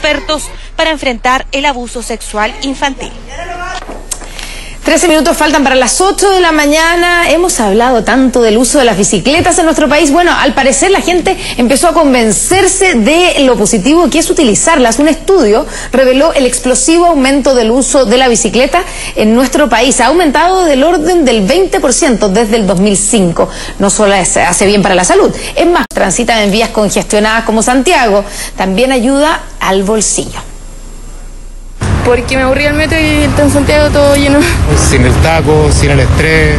expertos para enfrentar el abuso sexual infantil. 13 minutos faltan para las 8 de la mañana. Hemos hablado tanto del uso de las bicicletas en nuestro país. Bueno, al parecer la gente empezó a convencerse de lo positivo que es utilizarlas. Un estudio reveló el explosivo aumento del uso de la bicicleta en nuestro país. Ha aumentado del orden del 20% desde el 2005. No solo hace bien para la salud, es más, transitan en vías congestionadas como Santiago. También ayuda al bolsillo. Porque me aburrí el metro y está en Santiago todo lleno. Sin el taco, sin el estrés,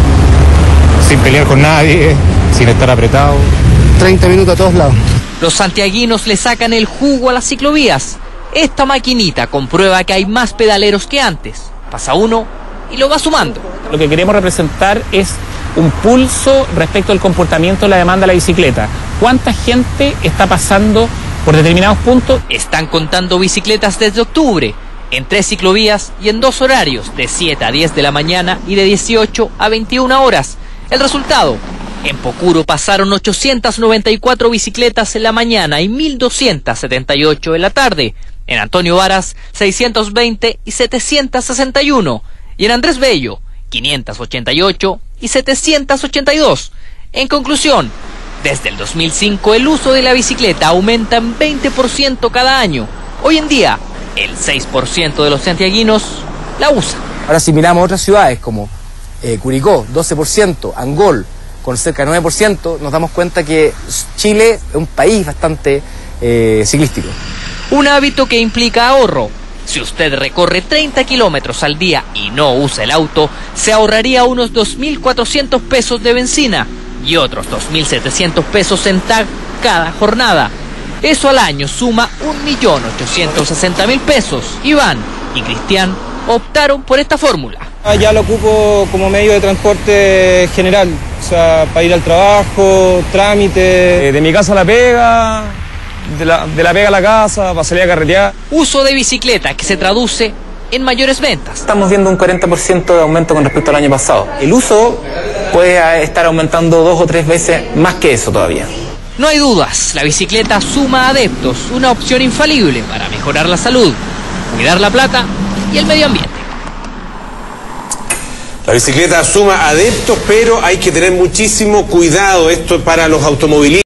sin pelear con nadie, sin estar apretado. 30 minutos a todos lados. Los santiaguinos le sacan el jugo a las ciclovías. Esta maquinita comprueba que hay más pedaleros que antes. Pasa uno y lo va sumando. Lo que queremos representar es un pulso respecto al comportamiento de la demanda de la bicicleta. ¿Cuánta gente está pasando por determinados puntos? Están contando bicicletas desde octubre, en 3 ciclovías y en 2 horarios, de 7 a 10 de la mañana y de 18 a 21 horas. El resultado: en Pocuro pasaron 894 bicicletas en la mañana y 1.278 en la tarde. En Antonio Varas, 620 y 761. Y en Andrés Bello, 588 y 782. En conclusión, desde el 2005 el uso de la bicicleta aumenta en 20% cada año. Hoy en día, el 6% de los santiaguinos la usa. Ahora, si miramos otras ciudades como Curicó, 12%, Angol, con cerca de 9%, nos damos cuenta que Chile es un país bastante ciclístico. Un hábito que implica ahorro. Si usted recorre 30 kilómetros al día y no usa el auto, se ahorraría unos 2.400 pesos de benzina y otros 2.700 pesos en TAG cada jornada. Eso al año suma 1.860.000 pesos. Iván y Cristian optaron por esta fórmula. Ya lo ocupo como medio de transporte general, o sea, para ir al trabajo, trámite, de mi casa a la pega, de la pega a la casa, para salir a carretear. Uso de bicicleta que se traduce en mayores ventas. Estamos viendo un 40% de aumento con respecto al año pasado. El uso puede estar aumentando 2 o 3 veces más que eso todavía. No hay dudas, la bicicleta suma adeptos, una opción infalible para mejorar la salud, cuidar la plata y el medio ambiente. La bicicleta suma adeptos, pero hay que tener muchísimo cuidado. Esto para los automovilistas.